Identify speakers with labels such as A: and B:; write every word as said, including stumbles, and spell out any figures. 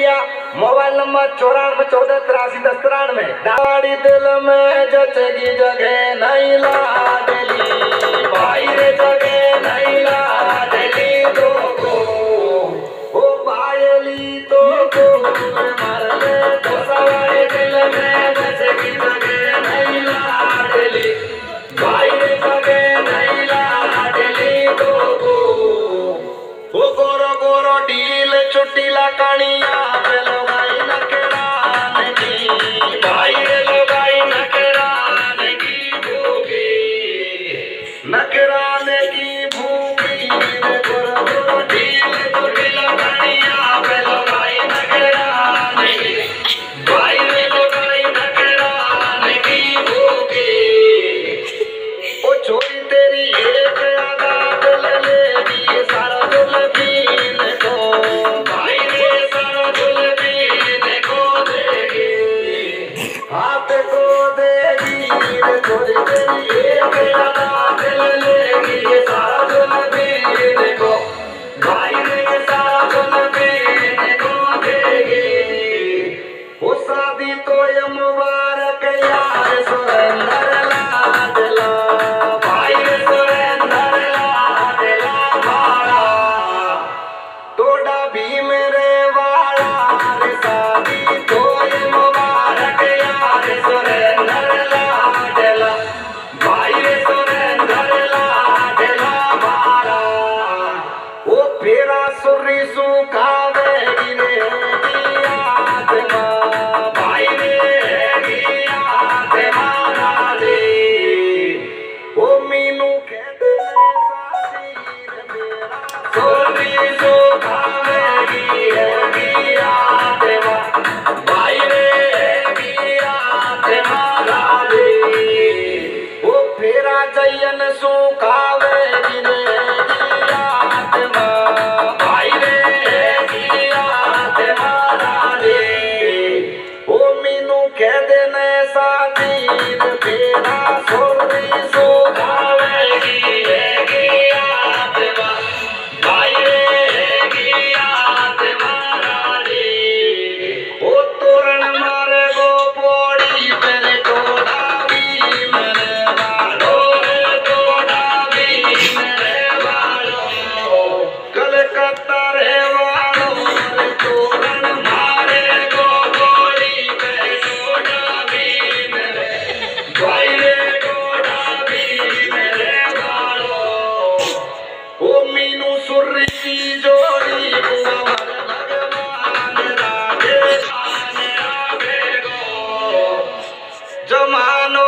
A: भैया mobile number चौरानवे चौदह तिरासी दस तिरानवे। दाड़ी दिल में जचगी जगह नहीं लाडली, भाई रे जगह नहीं लाडली तो को ओ पायली तो को मार ले तो सवारी दिल में जचगी जगह नहीं लाडली, भाई रे जगह नहीं लाडली तो को ओ गोरो गोरो ढील चुटीला कणिया पे लगाई नकरान की, भाई रे लगाई नकरान की भूखी, नकरान की भूखी रे गोरो गोरो ढील चुटीला कणिया पे लगाई नकरान की, भाई रे लगाई नकरान की भूखी। ओ छोरी तेरी एक आधा दिल लेगी सारा जुल्फीन को, भाई रे सारा जुल्फीन को देगी, हाथ को देगी रे छोरी तेरी एक आधा दिल लेगी सारा जुल्फीन को, भाई रे सारा जुल्फीन को देगी। ओ शादी तो ये मुबारक यार सुरेंद्र लाडला, भाई रे सुरेंद्र लाडला मारा टोडा भी मेरे वाला रे, शादी तो ये मुबारक यार सुरेंद्र लाडला, भाई रे सुरेंद्र लाडला मारा। ओ फेरा सुरी सुखावेगी रे आत्मा, भाई रे आत्मा रे ओ मीनू कहते साथी रे मेरा सुरी सुखावेगी रे आत्मा, भाई रे आत्मा रे ओ फेरा जयन सुखावेगी रे आत्मा, भाई रे आत्मा रे ओ मीनू कह देने साथी रे फेरा सुरी सुखावेगी रे आत्मा, भाई रे आत्मा रे ओ तोरण मारे गो पोड़ी मेरे टोडा भी मेरे बालो रे टोडा भी मेरे बालो, कलकत्ता रे वालो रे तोरण मारे गो पोड़ी मेरे टोडा भी मेरे, भाई रे टोडा भी मेरे बालो। ओ मीनू सुर्री की जोड़ी बुआ भगवान राधे आने आवे गो, जमानो